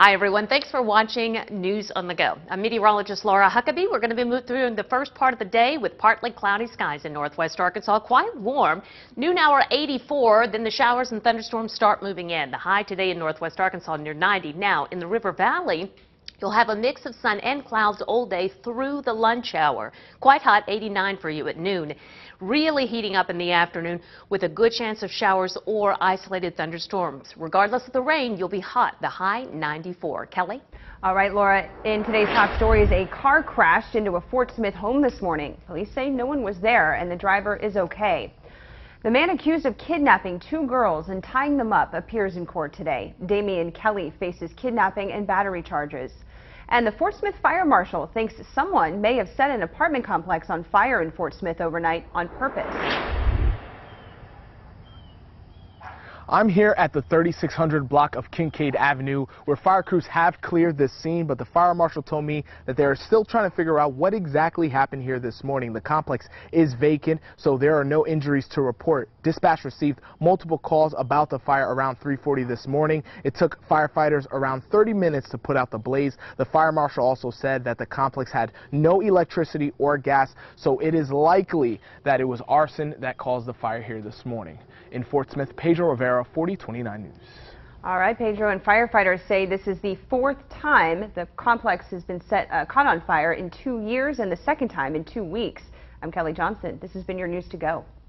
Hi, everyone. Thanks for watching News on the Go. I'm meteorologist Laura Huckabee. We're going to be moving through the first part of the day with partly cloudy skies in northwest Arkansas. Quite warm. Noon hour 84. Then the showers and thunderstorms start moving in. The high today in northwest Arkansas near 90. Now, in the River Valley, you'll have a mix of sun and clouds all day through the lunch hour. Quite hot, 89 for you at noon. Really heating up in the afternoon with a good chance of showers or isolated thunderstorms. Regardless of the rain, you'll be hot. The high, 94. Kelly? All right, Laura, in today's top stories, a car crashed into a Fort Smith home this morning. Police say no one was there and the driver is okay. The man accused of kidnapping two girls and tying them up appears in court today. Damian Kelly faces kidnapping and battery charges. And the Fort Smith Fire Marshal thinks someone may have set an apartment complex on fire in Fort Smith overnight on purpose. I'm here at the 3600 block of Kincaid Avenue, where fire crews have cleared this scene, but the fire marshal told me that they're still trying to figure out what exactly happened here this morning. The complex is vacant, so there are no injuries to report. Dispatch received multiple calls about the fire around 3:40 this morning. It took firefighters around 30 minutes to put out the blaze. The fire marshal also said that the complex had no electricity or gas, so it is likely that it was arson that caused the fire here this morning. In Fort Smith, Pedro Rivera, 4029 News. All right, Pedro, and firefighters say this is the fourth time the complex has been caught on fire in 2 years and the second time in 2 weeks. I'm Kelly Johnson. This has been your News to Go.